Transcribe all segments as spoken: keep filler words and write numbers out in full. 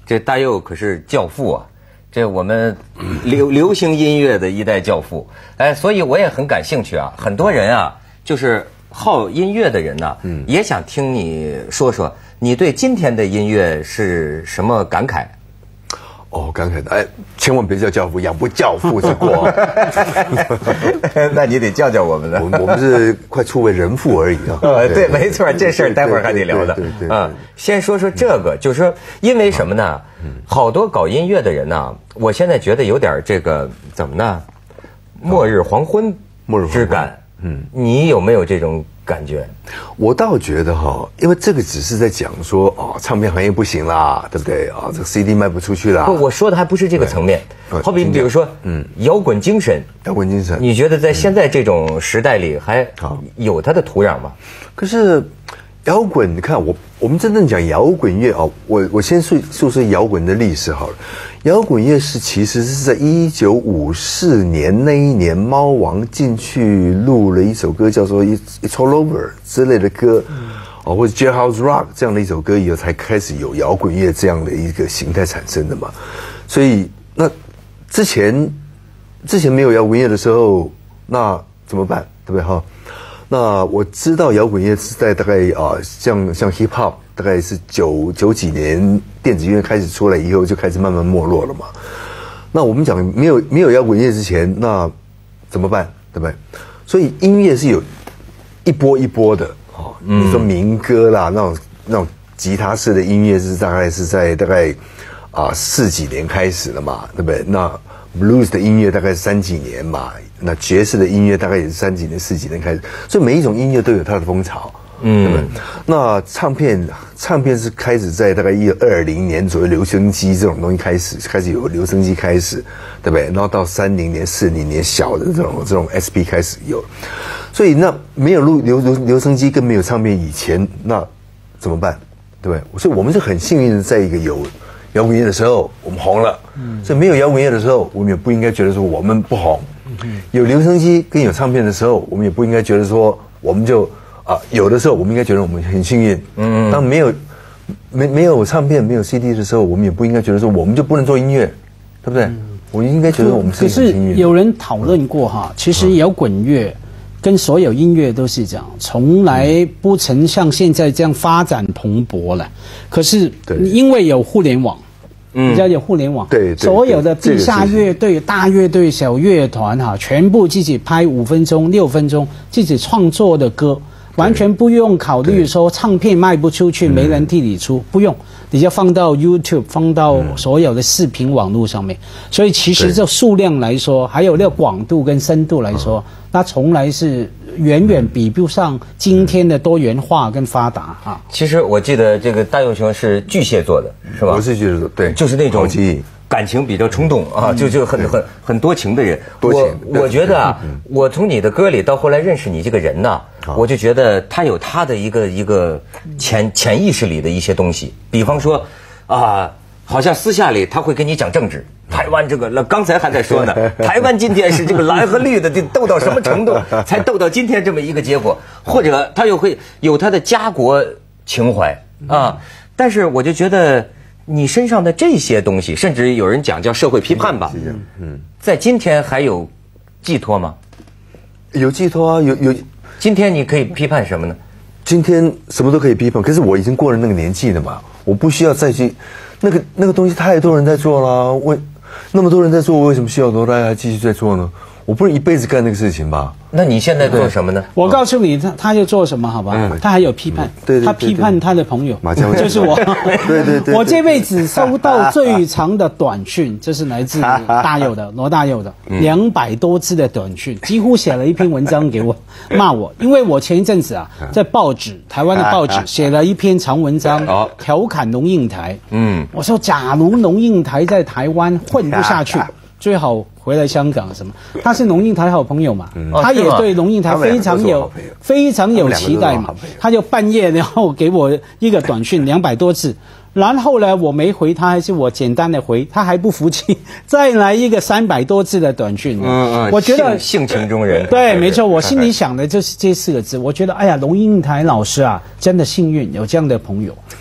这大佑可是教父啊，这我们流流行音乐的一代教父。哎，所以我也很感兴趣啊。很多人啊，就是好音乐的人呢、啊，嗯，也想听你说说你对今天的音乐是什么感慨。 哦，感慨的，哎，千万别叫教父，养不教父之过。 那你得叫叫我们了。 我们我们是快初为人父而已啊。 呃，对，没错，这事儿待会儿还得聊的。 对对对。 啊，先说说这个，就是说，因为什么呢？好多搞音乐的人呢，我现在觉得有点这个怎么呢？末日黄昏，末日之感。嗯，你有没有这种感觉？ 我倒觉得哈，因为这个只是在讲说哦，唱片行业不行啦，对不对啊？这个 C D 卖不出去啦。 不，我说的还不是这个层面。好比比如说，嗯，摇滚精神， 摇滚精神， 你觉得在现在这种时代里还有它的土壤吗？ 可是摇滚，你看我我们真正讲摇滚乐啊，我我先述述说摇滚的历史好了。摇滚乐是其实是在一九五四年那一年，猫王进去录了一首歌，叫做《It's All Over》之类的歌，哦，或者 Jailhouse Rock 这样的一首歌以后，才开始有摇滚乐这样的一个形态产生的嘛。所以那之前之前没有摇滚乐的时候，那怎么办？对不对哈？那我知道摇滚乐是在大概啊、呃，像像 hip hop 大概是九九几年电子音乐开始出来以后，就开始慢慢没落了嘛。那我们讲没有没有摇滚乐之前，那怎么办？对不对？所以音乐是有一波一波的哦。你说民歌啦，那种那种吉他式的音乐是大概是在大概啊四几年开始的嘛，对不对？那 blues 的音乐大概是三几年嘛。那爵士的音乐大概也是三几年、四几年开始，所以每一种音乐都有它的风潮，嗯，对不对？那唱片，唱片是开始在大概一二零年左右，留声机这种东西开始，开始有留声机开始，对不对？然后到三零年、四零年小的这种这种 S P 开始有，所以那没有录留留留声机跟没有唱片以前，那怎么办？对不对？所以我们是很幸运的，在一个有摇滚乐的时候，我们红了，嗯，所以没有摇滚乐的时候，我们也不应该觉得说我们不红。有留声机跟有唱片的时候，我们也不应该觉得说我们就啊、呃，有的时候我们应该觉得我们很幸运。嗯，当没有没没有唱片、没有 C D 的时候，我们也不应该觉得说我们就不能做音乐，对不对？嗯、我应该觉得我们是很幸运。 可是有人讨论过哈，其实摇滚乐跟所有音乐都是这样，从来不曾像现在这样发展蓬勃了。可是因为有互联网。嗯，比较有互联网， 对， 所有的地下乐队、大乐队、小乐团哈，全部自己拍五分钟、六分钟，自己创作的歌，完全不用考虑说唱片卖不出去，没人替你出，不用，你就放到 YouTube， 放到所有的视频网络上面。所以其实这数量来说，还有那个广度跟深度来说，那从来是远远比不上今天的多元化跟发达啊。 其实我记得这个大佑兄是巨蟹座的，是吧？ 我是巨蟹座，对， 就是那种感情比较冲动啊，就就很很很多情的人。 多情。 我我觉得啊，我从你的歌里到后来认识你这个人呢，我就觉得他有他的一个一个潜潜意识里的一些东西，比方说啊，好像私下里他会跟你讲政治。台湾这个，刚才还在说呢，台湾今天是这个蓝和绿的，得斗到什么程度，才斗到今天这么一个结果？或者他又会有他的家国情怀啊。但是我就觉得你身上的这些东西，甚至有人讲叫社会批判吧，嗯，在今天还有寄托吗？ 有寄托啊，有有。 今天你可以批判什么呢？ 今天什么都可以批判，可是我已经过了那个年纪了嘛，我不需要再去那个那个东西，太多人在做了，我。那么多人在做，我为什么需要多大家继续在做呢？我不能一辈子干那个事情吧？ 那你现在做什么呢？ 我告诉你，他他就做什么，好吧？嗯、他还有批判，嗯、 对对对对他批判他的朋友， 马江就是我。 对对 对, 对， 我这辈子收到最长的短讯，这是来自大佑的罗大佑的两百多字的短讯，几乎写了一篇文章给我骂我，因为我前一阵子啊，在报纸台湾的报纸写了一篇长文章，调侃龙应台。嗯，我说假如龙应台在台湾混不下去。最好回来香港什么？他是龙应台好朋友嘛，嗯、他也对龙应台非常有非常有期待嘛。他就半夜然后给我一个短讯两百多字，然后呢我没回他，还是我简单的回，他还不服气，再来一个三百多字的短讯。嗯嗯，我觉得性情中人。 对，没错，我心里想的就是这四个字。我觉得哎呀，龙应台老师啊，真的幸运有这样的朋友。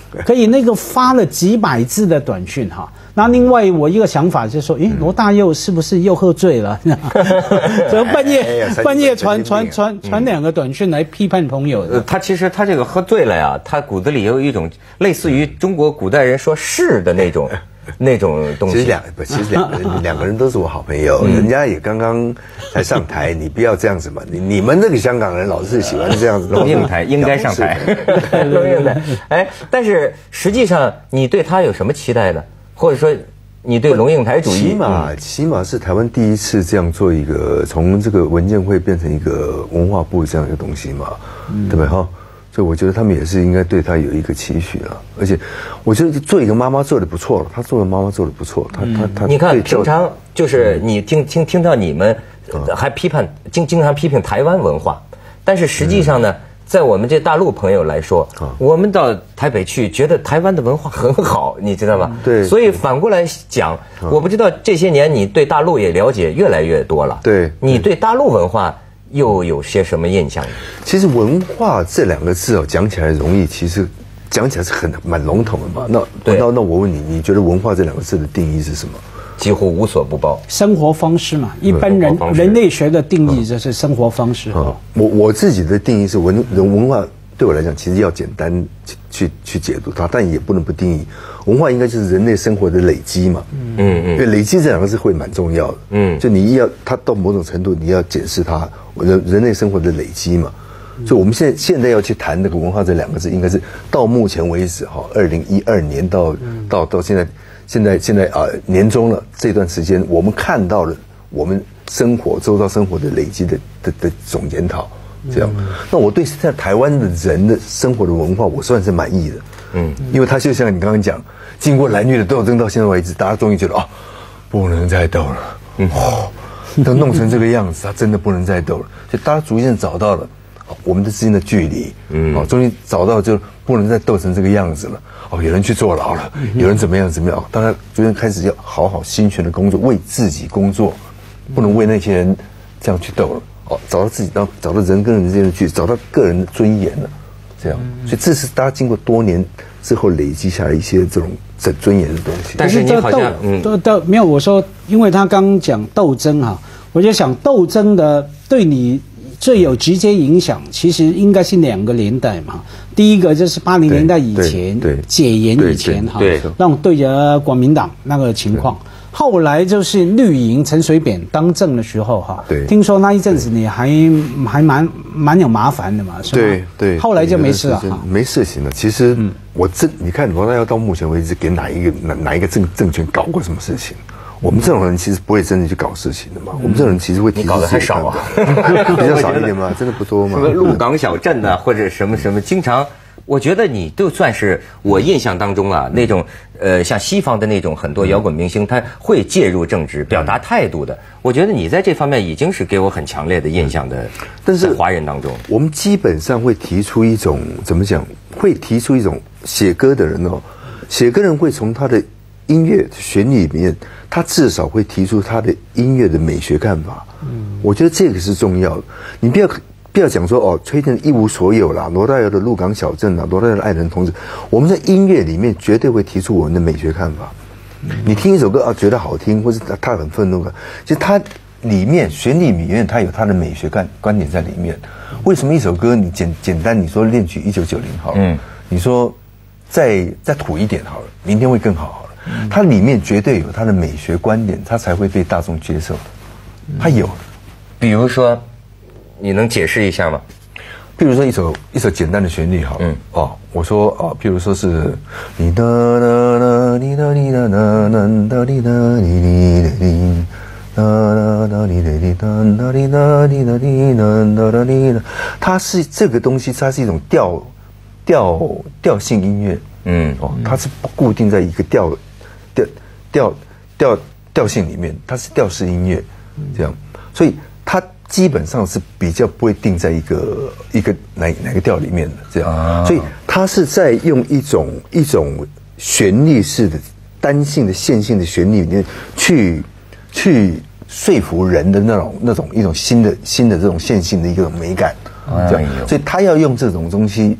可以那个发了几百字的短讯哈。那另外我一个想法就是说，诶，罗大佑是不是又喝醉了？所以半夜半夜传传传传两个短讯来批判朋友的。 呃，他其实他这个喝醉了呀，他骨子里有一种类似于中国古代人说是的那种。那种东西， 其实两不，其实两个人两个人都是我好朋友，嗯、人家也刚刚才上台，你不要这样子嘛。你你们那个香港人老是喜欢这样子， 龙应台应该上台，龙应台。哎，但是实际上你对他有什么期待呢？或者说你对龙应台主义？ 起码起码是台湾第一次这样做一个，从这个文建会变成一个文化部这样一个东西嘛，嗯、对不对哈？所以我觉得他们也是应该对他有一个期许了，而且我觉得做一个妈妈做的不错了，他做的妈妈做的不错，他他他。 你看，平常就是你听听听到你们还批判经经常批评台湾文化，但是实际上呢，在我们这大陆朋友来说，我们到台北去觉得台湾的文化很好，你知道吗？ 对。 所以反过来讲，我不知道这些年你对大陆也了解越来越多了，对，你对大陆文化又有些什么印象？ 其实文化这两个字哦，讲起来容易，其实讲起来是很蛮笼统的嘛。那那那我问你，你觉得文化这两个字的定义是什么？ 几乎无所不包， 生活方式嘛。一般人人类学的定义就是生活方式。 嗯、我我自己的定义是文人文化对我来讲，其实要简单去去解读它，但也不能不定义。文化应该就是人类生活的累积嘛。嗯嗯，因为累积这两个字会蛮重要的。嗯，就你要它到某种程度，你要检视它人人类生活的累积嘛。所以我们现在现在要去谈那个文化这两个字，应该是到目前为止哈，二零一二年到到到现在。现在现在啊、呃，年终了这段时间，我们看到了我们生活周遭生活的累积的的的总检讨，这样。嗯、那我对现在台湾的人的生活的文化，我算是满意的。嗯，因为他就像你刚刚讲，经过蓝绿的斗争到现在为止，大家终于觉得啊，不能再斗了。嗯，哦，都弄成这个样子，他真的不能再斗了。所以大家逐渐找到了我们的之间的距离。嗯，哦，终于找到就不能再斗成这个样子了。哦，有人去坐牢了，有人怎么样怎么样？当然，逐渐开始要好好心全的工作，为自己工作，不能为那些人这样去斗了。哦，找到自己，然后找到人跟人之间的距离，找到个人的尊严了，这样。所以这是大家经过多年之后累积下来一些这种尊尊严的东西。 但是你好像嗯，斗斗没有我说，因为他刚讲斗争哈，我就想斗争的对你最有直接影响，其实应该是两个年代嘛。第一个就是八零年代以前，解严以前哈，那种对着国民党那个情况。后来就是绿营陈水扁当政的时候哈，听说那一阵子你还还蛮蛮有麻烦的嘛，是吧？ 对对。 后来就没事了哈， 没事情了。其实我这你看罗大佑到目前为止给哪一个哪哪一个政政权搞过什么事情？我们这种人其实不会真的去搞事情的嘛，我们这种人其实会提出自己的看法。 你搞得还少啊， 比较少一点嘛，真的不多嘛。 什么鹿港小镇呐、啊，或者什么什么，经常，我觉得你就算是我印象当中啊，那种呃，像西方的那种很多摇滚明星，他会介入政治、表达态度的。我觉得你在这方面已经是给我很强烈的印象的。但是华人当中， 我们基本上会提出一种怎么讲？会提出一种写歌的人哦，写歌人会从他的音乐旋律里面，他至少会提出他的音乐的美学看法。嗯，我觉得这个是重要的。你不要不要讲说哦，崔健一无所有啦，罗大佑的鹿港小镇啦，罗大佑的爱人同志，我们在音乐里面绝对会提出我们的美学看法。嗯、你听一首歌啊，觉得好听，或是他很愤怒的，其实他里面旋律里面他有他的美学观观点在里面。为什么一首歌你简简单你说恋曲一九九零好了，嗯，你说再再土一点好了，明天会更好好了。它里面绝对有它的美学观点，它才会被大众接受。它有， 比如说，你能解释一下吗？ 比如说一首一首简单的旋律，好，嗯，哦，我说哦，譬如说是你哒哒哒你哒你哒哒哒你哒你你你哒哒哒你哒你哒哒你哒你哒你哒哒你哒，它是这个东西，它是一种调调调性音乐，嗯，哦，它是不固定在一个调。调调调调性里面，它是调式音乐，这样，所以它基本上是比较不会定在一个一个哪哪个调里面的这样，啊、所以它是在用一种一种旋律式的单性的线性的旋律里面去去说服人的那种那种一种新的新的这种线性的一种美感，这样，所以他要用这种东西。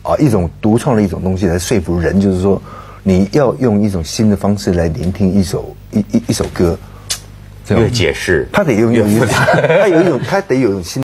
啊，一种独创的一种东西来说服人，就是说你要用一种新的方式来聆听一首一一一首歌， 越解释他得用越复杂， 他有一种他得有一种新。